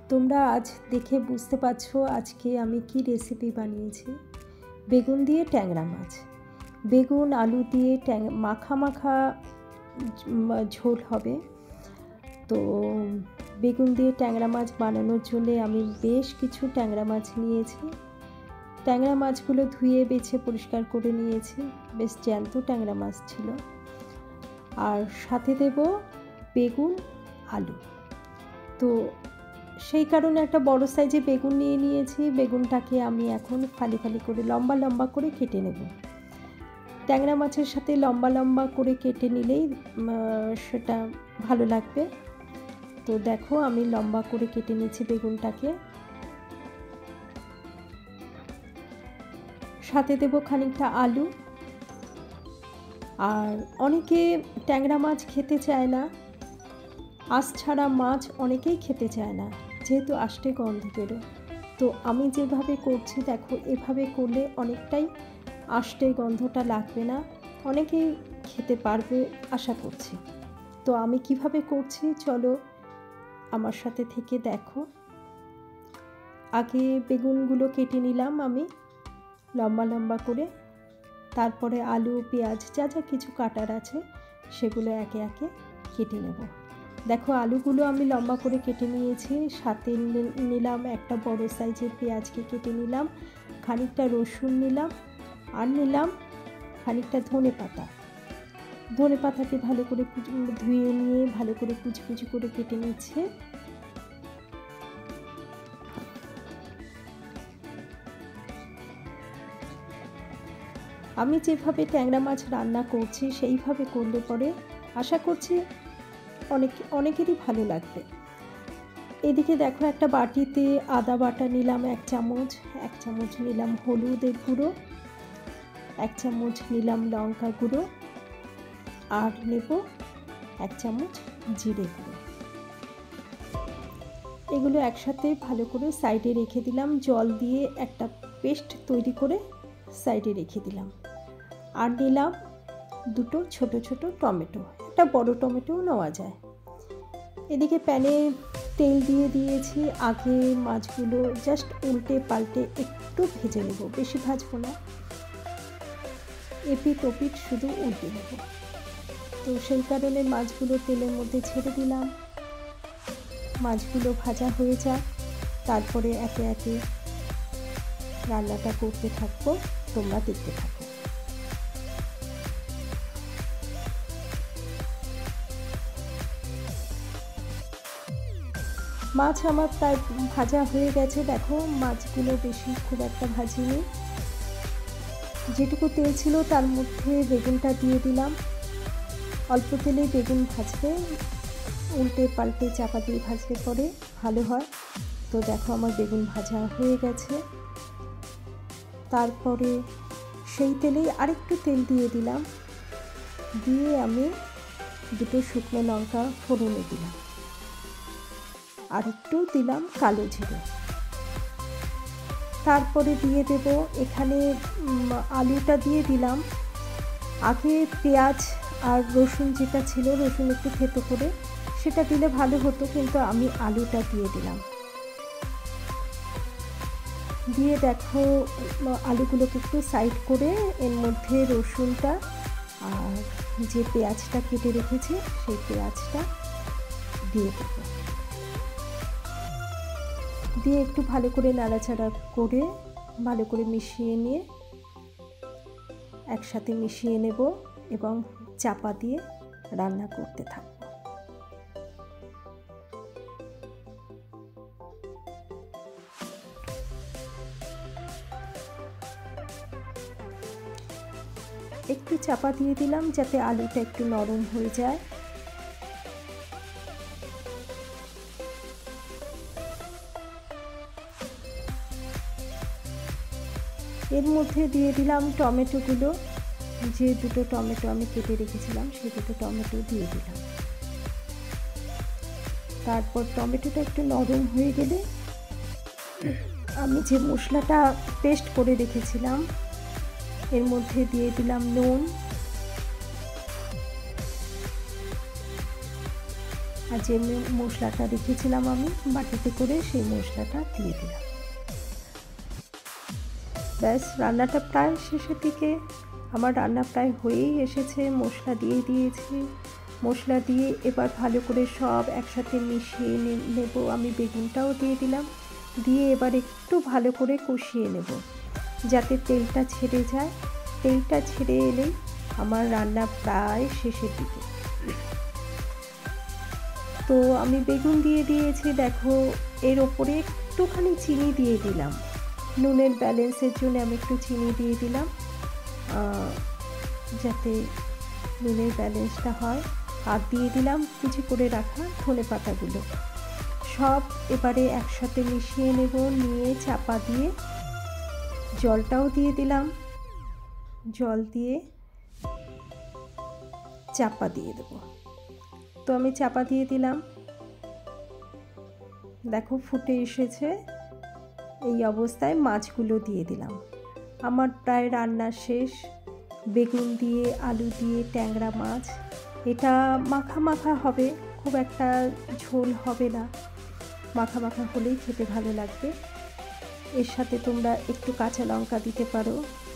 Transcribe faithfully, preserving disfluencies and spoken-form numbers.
তোমরা আজ দেখে বুঝতে পারছো আজকে আমি কি রেসিপি বানিয়েছি। বেগুন দিয়ে ট্যাংরা মাছ, বেগুন আলু দিয়ে ট্যাং মাখা মাখা ঝোল হবে। তো বেগুন দিয়ে ট্যাংরা মাছ বানানোর জন্য আমি বেশ কিছু ট্যাংরা মাছ নিয়েছি। ট্যাংরা মাছগুলো ধুয়ে বেছে পরিষ্কার করে নিয়েছি, বেশ জ্যান্ত ট্যাংরা মাছ ছিল। আর সাথে দেব বেগুন আলু। তো সেই কারণে একটা বড় সাইজে বেগুন নিয়ে নিয়েছি। বেগুনটাকে আমি এখন ফালি ফালি করে লম্বা লম্বা করে কেটে নেব। ট্যাংরা মাছের সাথে লম্বা লম্বা করে কেটে নিলেই সেটা ভালো লাগবে। তো দেখো আমি লম্বা করে কেটে নিয়েছি বেগুনটাকে। সাথে দেব খানিকটা আলু। আর অনেকে ট্যাংরা মাছ খেতে চায় না, আঁশ ছাড়া মাছ অনেকেই খেতে চায় না, যেহেতু আষ্টে গন্ধ বেরোয়। তো আমি যেভাবে করছি দেখো, এভাবে করলে অনেকটাই আষ্টে গন্ধটা লাগবে না, অনেকেই খেতে পারবে আশা করছি। তো আমি কিভাবে করছি চলো আমার সাথে থেকে দেখো। আগে বেগুনগুলো কেটে নিলাম আমি লম্বা লম্বা করে, তারপরে আলু পেঁয়াজ যা যা কিছু কাটার আছে সেগুলো একে একে কেটে নেব। দেখো আলুগুলো আমি লম্বা করে কেটে নিয়েছি, সাথে নিলাম একটা বড় সাইজের পেঁয়াজকে কেটে নিলাম, খানিকটা রসুন নিলাম, আর নিলাম খানিকটা ধনে পাতা। ধনে পাতাকে ভালো করে ধুয়ে নিয়ে ভালো করে কুচি কুচি করে কেটে নিচ্ছে। আমি যেভাবে ট্যাংরা মাছ রান্না করছি সেইভাবে করলে পরে আশা করছি অনেক অনেকেরই ভালো লাগবে। এদিকে দেখো একটা বাটিতে আদা বাটা নিলাম এক চামচ, এক চামচ নিলাম হলুদের গুঁড়ো, এক চামচ নিলাম লঙ্কা গুঁড়ো, আর নেব এক চামচ জিরে গুঁড়ো। এগুলো একসাথে ভালো করে সাইডে রেখে দিলাম, জল দিয়ে একটা পেস্ট তৈরি করে সাইডে রেখে দিলাম। আর নিলাম দুটো ছোট ছোট টমেটো, একটা বড় টমেটোও নেওয়া যায়। এদিকে প্যানে তেল দিয়ে দিয়েছি। আগে মাছগুলো জাস্ট উল্টে পাল্টে একটু ভেজে নেব, বেশি ভাজবো না, এপিট ওপিট শুধু উল্টে নেব। তো সেই কারণে মাছগুলো তেলের মধ্যে ছেড়ে দিলাম। মাছগুলো ভাজা হয়ে যাক, তারপরে একে একে রান্নাটা করতে থাকবো, তোমরা দেখতে থাকো। মাছ আমার প্রায় ভাজা হয়ে গেছে। দেখো মাছগুলো বেশি খুব একটা ভাজিনি, যেটুকু তেল ছিল তার মধ্যে বেগুনটা দিয়ে দিলাম। অল্প তেলে বেগুন ভাজলে, উল্টে পাল্টে চাপা দিয়ে ভাজলে পরে ভালো হয়। তো দেখো আমার বেগুন ভাজা হয়ে গেছে। তারপরে সেই তেলেই আরেকটু তেল দিয়ে দিলাম, দিয়ে আমি দুটো শুকনো লঙ্কা ফোড়নে দিলাম, আর একটু দিলাম কালো জিরে। তারপরে দিয়ে দেব এখানে আলুটা দিয়ে দিলাম। আগে পেঁয়াজ আর রসুন যেটা ছিল, রসুন একটু থেতো করে সেটা দিলে ভালো হতো, কিন্তু আমি আলুটা দিয়ে দিলাম। দিয়ে দেখো আলুগুলোকে একটু সাইড করে এর মধ্যে রসুনটা আর যে পেঁয়াজটা কেটে রেখেছি সেই পেঁয়াজটা দিয়ে দেব। দিয়ে একটু ভালো করে নাড়াচাড়া করে ভালো করে মিশিয়ে নিয়ে একসাথে মিশিয়ে নেব এবং চাপা দিয়ে রান্না করতে থাকব। একটু চাপা দিয়ে দিলাম যাতে আলুটা একটু নরম হয়ে যায়। এর মধ্যে দিয়ে দিলাম টমেটোগুলো, যে দুটো টমেটো আমি কেটে রেখেছিলাম সেই দুটো টমেটো দিয়ে দিলাম। তারপর টমেটোটা একটু নরম হয়ে গেলে আমি যে মশলাটা পেস্ট করে রেখেছিলাম এর মধ্যে দিয়ে দিলাম নুন, আর যে মশলাটা রেখেছিলাম আমি বাটিতে করে সেই মশলাটা দিয়ে দিলাম। ব্যাস, রান্নাটা প্রায় শেষের দিকে। আমার রান্না প্রায় হয়েই এসেছে। মশলা দিয়ে দিয়েছি। মশলা দিয়ে এবার ভালো করে সব একসাথে মিশিয়ে নেব। আমি বেগুনটাও দিয়ে দিলাম। দিয়ে এবার একটু ভালো করে কষিয়ে নেব যাতে তেলটা ছেড়ে যায়। তেলটা ছেড়ে এলেই আমার রান্না প্রায় শেষের দিকে। তো আমি বেগুন দিয়ে দিয়েছি। দেখো, এর ওপরে একটুখানি চিনি দিয়ে দিলাম। নুনের ব্যালেন্সের জন্য আমি একটু চিনি দিয়ে দিলাম যাতে নুনের ব্যালেন্সটা হয়। আর দিয়ে দিলাম কুচি করে রাখা ধনেপাতাগুলো। সব এবারে একসাথে মিশিয়ে নেব। নিয়ে চাপা দিয়ে জলটাও দিয়ে দিলাম। জল দিয়ে চাপা দিয়ে দেব। তো আমি চাপা দিয়ে দিলাম। দেখো ফুটে এসেছে। এই অবস্থায় মাছগুলো দিয়ে দিলাম। আমার প্রায় রান্না শেষ। বেগুন দিয়ে আলু দিয়ে ট্যাংরা মাছ। এটা মাখা মাখা হবে, খুব একটা ঝোল হবে না। মাখা মাখা হলেই খেতে ভালো লাগবে। এর সাথে তোমরা একটু কাঁচা লঙ্কা দিতে পারো।